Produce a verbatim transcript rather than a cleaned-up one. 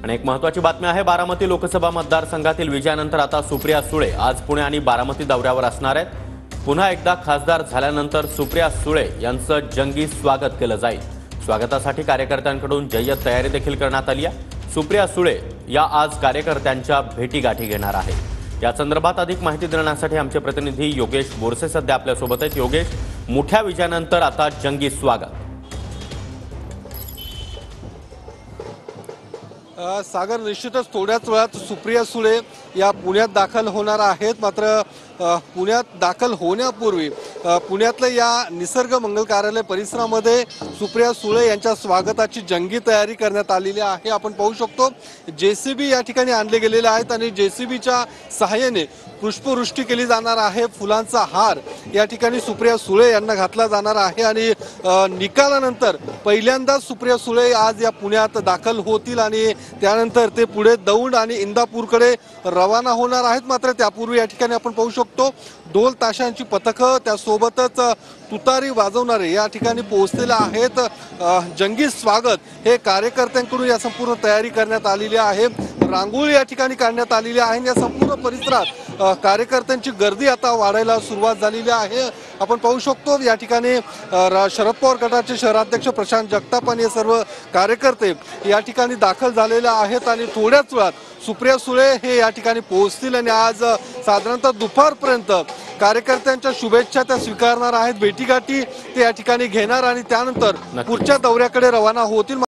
आणि एक महत्त्वाची बातमी आहे, बारामती लोकसभा मतदारसंघातील विजयानंतर आता सुप्रिया सुळे आज पुणे आणि बारामती दौऱ्यावर असणार आहेत। पुन्हा एकदा खासदार झाल्यानंतर सुप्रिया सुळे यांचं जंगी स्वागत केलं जाईल। स्वागतासाठी कार्यकर्त्यांकडून जय्यत तयारी देखील करण्यात आली आहे। सुप्रिया सुळे या आज कार्यकर्त्यांच्या भेटीगाठी घेणार आहेत। या संदर्भात अधिक माहिती देण्यासाठी आमचे प्रतिनिधी योगेश बोरसे सध्या आपल्या सोबत आहेत। योगेश, मोठ्या विजयानंतर आता जंगी स्वागत। सागर, निश्चितच थोड्याच वेळात सुप्रिया सुळे या पुण्यात दाखल होणार आहेत। मात्र पुण्यात दाखल होण्यापूर्वी पुण्यातल्या या निसर्ग मंगल कार्यालय परिसरामध्ये सुप्रिया सुळे यांच्या स्वागताची जंगी तयारी करण्यात आलेली आहे। आपण पाहू शकतो जेसीबी या ठिकाणी आणले गेलेले आहेत आणि जेसीबीच्या सहाय्याने पुष्पवृष्टी केली जाणार आहे। फुलांचा हार या ठिकाणी सुप्रिया सुळे यांना घातला जाणार आहे आणि निकालानंतर पहिल्यांदाच सुप्रिया सुळे आज या पुण्यात दाखल होतील आणि त्यानंतर ते पुढे दौंड आणि इंदापूरकडे रवाना होणार आहेत। मात्र त्यापूर्वी या ठिकाणी आपण पाहू शकतो ढोल ताशांची पथकं त्यासोबतच तुतारी वाजवणारे या ठिकाणी पोहोचलेले आहेत। जंगी स्वागत हे कार्यकर्त्यांकडून या संपूर्ण तयारी करण्यात आलेली आहे। रांगोळी या ठिकाणी काढण्यात आलेली आहे। या संपूर्ण परिसरात कार्यकर्त्यांची गर्दी आता वाढायला सुरुवात झालेली आहे। आपण पाहू शकतो या ठिकाणी शरद पवार गटाचे शहराध्यक्ष प्रशांत जगताप आणि सर्व कार्यकर्ते या ठिकाणी दाखल झालेले आहेत आणि थोड्याच वेळात सुप्रिया सुळे हे या ठिकाणी पोहोचतील आणि आज साधारणतः दुपारपर्यंत कार्यकर्त्यांच्या शुभेच्छा त्या स्वीकारणार आहेत। भेटीगाठी ते या ठिकाणी घेणार आणि त्यानंतर पुढच्या दौऱ्याकडे रवाना होतील।